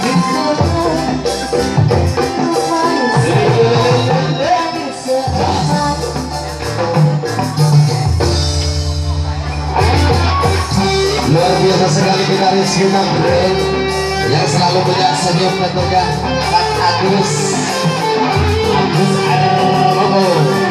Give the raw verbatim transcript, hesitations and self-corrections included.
Luar biasa sekali gitaris kita Brand yang selalu punya senyum tentunya Pak Agus Agus Arrogo.